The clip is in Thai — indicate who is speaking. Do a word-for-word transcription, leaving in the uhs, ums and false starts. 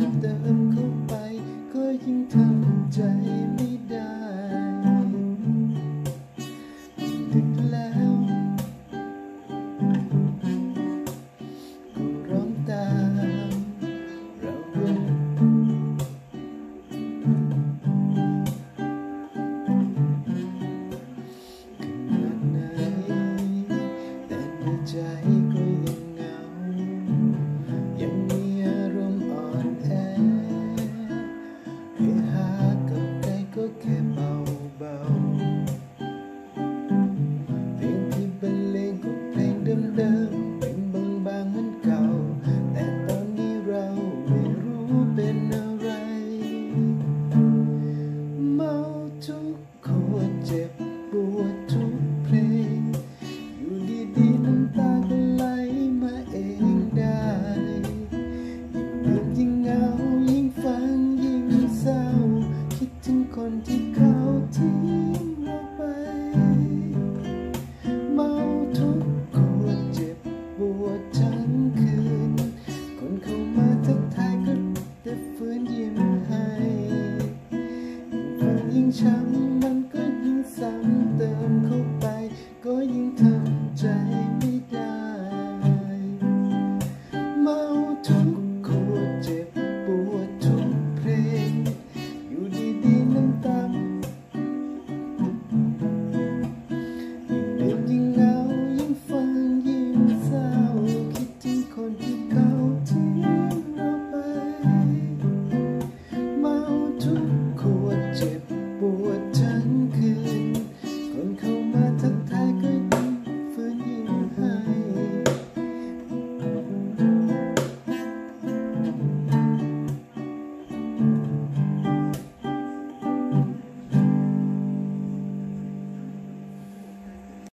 Speaker 1: เติมเข้าไปก็ยิ่งทำใจไม่ได้ดึกแล้วก็ร้องตามเราขนาดไหนแต่ในใจก็ยังเหงายังมีอารมณ์อ่อนแอเพื่อหากับใครก็แค่เบาเบาเพลงที่บรรเลงก็เพลงเดิมๆเพลงบางๆเหมือนเก่าแต่ตอนนี้เราไม่รู้เป็นอะไรเมาทุกคนเจ็บปวดทุกเพลงอยู่ดีๆน้ำตาก็ไหลมาเองได้ยิ่งยิ่งเหงายิ่งฟังยิ่งเศร้าคิดถึงคนที่เขาทิ้งเราไปเมาทุกคนเจ็บปวดทั้งคืนคนเข้ามาทักทายก็แต่ฝืนยิ้มให้ยิ่งฟังยิ่งช้ำ